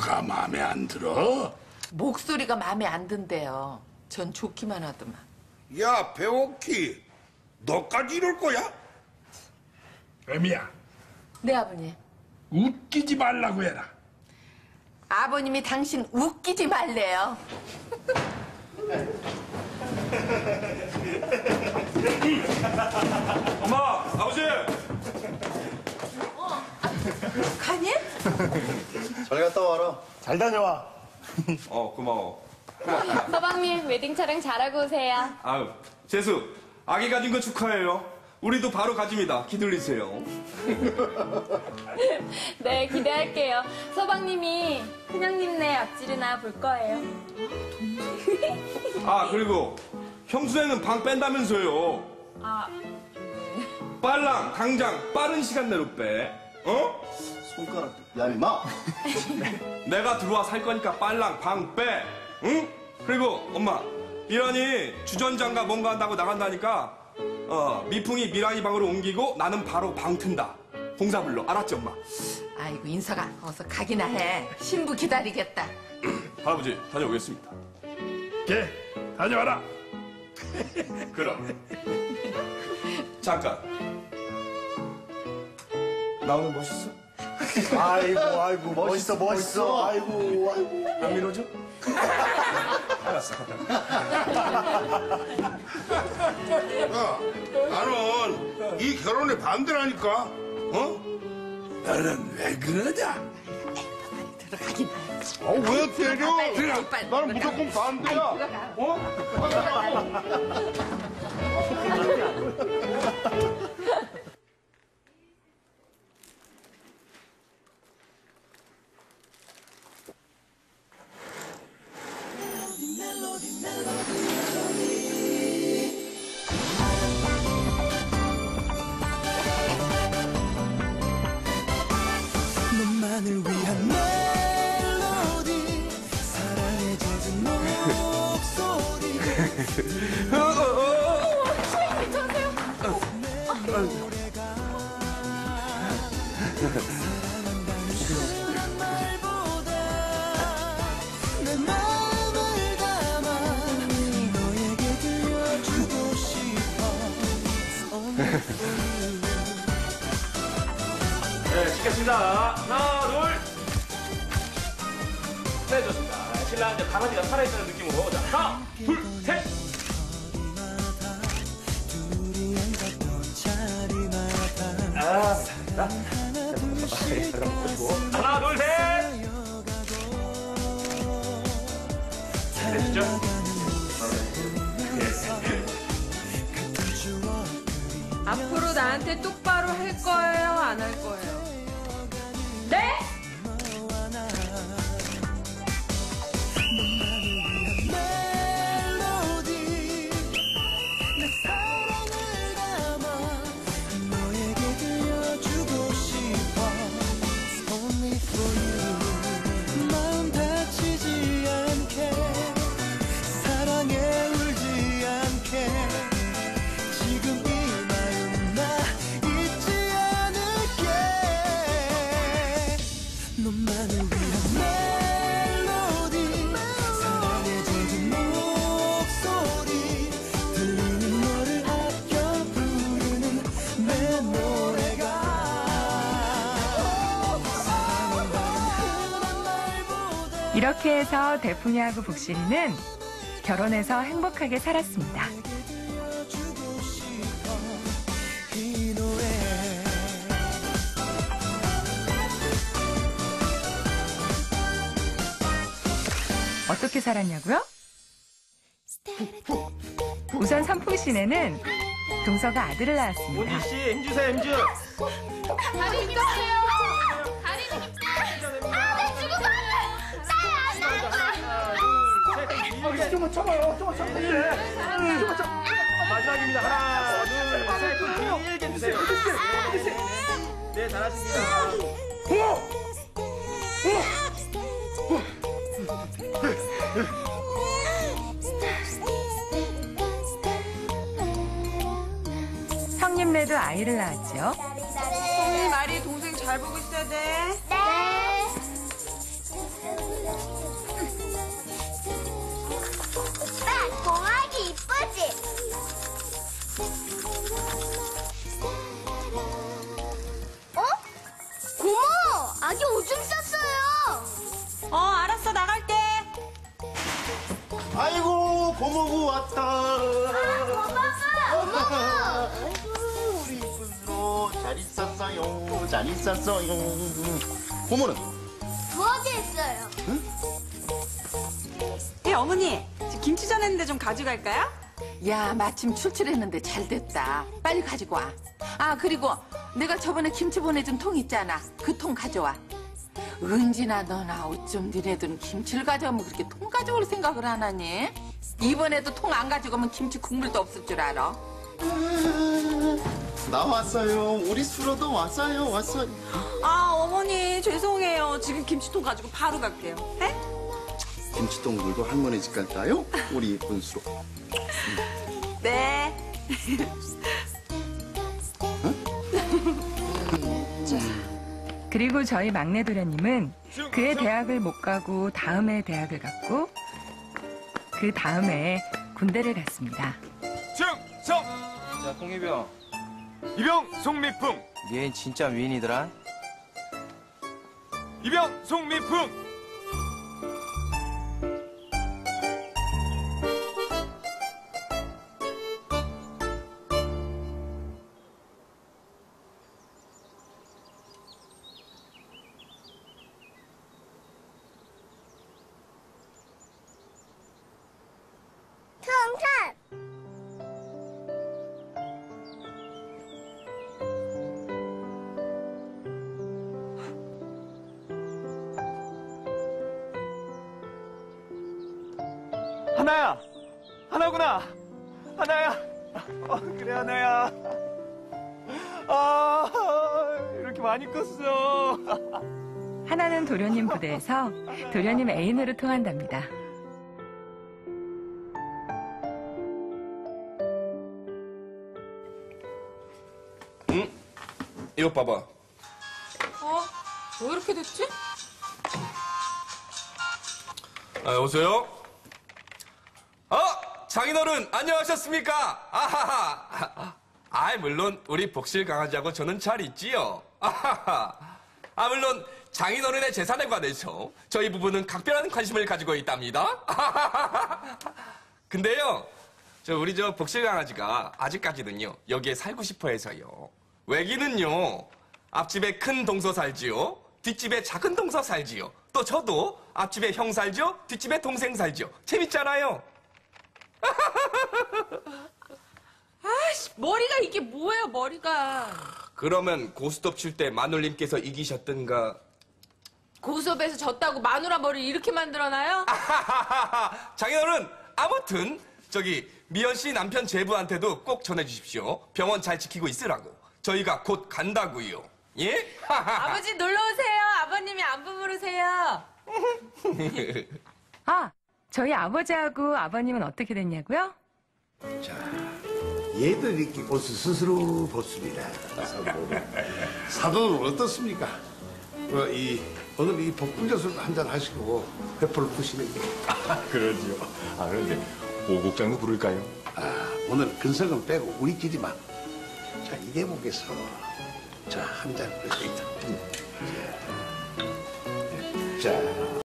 뭐가 마음에 안 들어? 목소리가 마음에 안 든대요. 전 좋기만 하더만. 야, 배옥희, 너까지 이럴 거야? 애미야, 네, 아버님. 웃기지 말라고 해라. 아버님이 당신 웃기지 말래요. 엄마, 아버지. 가니? 잘 갔다 와라. 잘 다녀와. 고마워. 서방님 웨딩 촬영 잘하고 오세요. 아유, 재수, 아기 가진 거 축하해요. 우리도 바로 가집니다. 기다리세요. 네, 기대할게요. 서방님이 큰형님네 앞질이나 볼 거예요. 아, 그리고 형수애는 방 뺀다면서요. 아, 빨랑, 당장, 빠른 시간 내로 빼. 어? 손가락. 야, 임마. 내가 들어와 살 거니까 빨랑 방 빼. 응? 그리고 엄마, 이란이 주전자인가 뭔가 한다고 나간다니까 미풍이 미란이 방으로 옮기고 나는 바로 방 튼다. 공사 불러. 알았지, 엄마? 아이고, 인서가 어서 가기나 해. 신부 기다리겠다. 할아버지, 다녀오겠습니다. 예, 다녀와라. 그럼. 잠깐. 나 오늘 멋있어? 아이고, 멋있어. 아이고. 안 밀어줘? 알았어. 야, 나는 이 결혼에 반대라니까. 어? 너는 왜 그러냐? 들어가기나 해. 왜 때려? 빨리. 나는 무조건 반대야. 들어가. 어? 너만을 위한 멜로디 사랑에 젖은 목소리 사랑한다는 순한 말보다 내 마음을 담아 너에게 들려주고 싶어 Only for you. 네, 찍겠습니다. 하나, 둘. 네, 좋습니다. 신랑한테 강아지가 살아있다는 느낌으로. 자, 하나, 둘, 셋. 자, 하나, 둘, 셋. 되시죠? 앞으로 나한테 똑바로 할 거예요? 안 할 거예요? 네? 멜로디 내 사랑을 담아 너에게 들려주고 싶어 Only for you. 마음 다치지 않게 사랑에 울지 않게 지금 이 마음 나 잊지 않을게. 너만을 위한 멜로디 사랑에 젖은 목소리 들리는 너를 아껴 부르는 내 노래가 사랑한다는 흔한 말보다 이렇게 해서 대풍이하고 복실이는 결혼해서 행복하게 살았습니다. 들려주고 싶어 이 노래. 어떻게 살았냐고요? 우선 선풍시내는 동서가 아들을 낳았습니다. 원진 씨, 힘주세요, 힘주. 다리 힘주세요. 다리 힘주세요. 아, 나 죽을 것 같아. 나야, 좀만 참아요. 마지막입니다. 하나, 둘, 셋. 길게 해주세요. 네, 잘하십니다. 성님네도 아이를 낳았죠. 성민이 말이 동생 잘 보고 있어야 돼. 네. 고모부 왔다. 고마워. 우리 이쁜 수로 잘 있었어요. 잘 있었어요. 고모는? 부엌에 있어요. 예, 어머니. 김치전 했는데 좀 가져갈까요? 야, 마침 출출했는데 잘 됐다. 빨리 가지고 와. 아, 그리고 내가 저번에 김치 보내준 통 있잖아. 그 통 가져와. 은진아, 너나 어쩜 니네들은 김치를 가져오면 그렇게 통 가져올 생각을 안 하니? 이번에도 통 안 가져가면 김치 국물도 없을 줄 알아. 나 왔어요. 우리 수로도 왔어요. 왔어요. 아, 어머니. 죄송해요. 지금 김치통 가지고 바로 갈게요. 네? 김치통들도 할머니 집 갈까요? 우리 이쁜 수로. 네. 그리고 저희 막내 도련님은 그의 대학을 못 가고 다음에 대학을 갔고 그 다음에 군대를 갔습니다. 충성! 야, 홍이병. 이병 송미풍! 얘 진짜 미인이더라. 이병 송미풍! 청산. 하나야! 하나구나! 하나야! 그래, 하나야. 이렇게 많이 컸어. 하나는 도련님 부대에서 도련님 애인으로 통한답니다. 응? 이거 봐봐. 왜 이렇게 됐지? 아, 여보세요? 장인어른, 안녕하셨습니까? 아하하. 물론, 우리 복실 강아지하고 저는 잘 있지요. 아하하. 물론, 장인어른의 재산에 관해서 저희 부부는 각별한 관심을 가지고 있답니다. 아하하하. 근데요, 우리 복실 강아지가 아직까지는요, 여기에 살고 싶어 해서요. 외기는요, 앞집에 큰 동서 살지요. 뒷집에 작은 동서 살지요. 또 저도 앞집에 형 살죠. 뒷집에 동생 살죠. 재밌잖아요. 아이씨, 머리가 이게 뭐예요, 머리가. 그러면 고스톱 칠 때 마눌님께서 이기셨던가? 고수업에서 졌다고 마누라 머리를 이렇게 만들어놔요? 장인어른, 아무튼 미연 씨 남편 제부한테도 꼭 전해주십시오. 병원 잘 지키고 있으라고. 저희가 곧 간다고요. 예? 아버지 놀러오세요. 아버님이 안 부무르세요. 아, 저희 아버지하고 아버님은 어떻게 됐냐고요? 자, 얘들 이렇게 옷을 스스로 벗습니다. 사돈은 어떻습니까? 오늘 이 복분자술 한잔 하시고 회포를 푸시는 게. 그러지요. 그런데 오곡장도 부를까요? 오늘 근성은 빼고 우리끼리만. 자, 이 대목에서 자, 한 잔 푸시다. 자.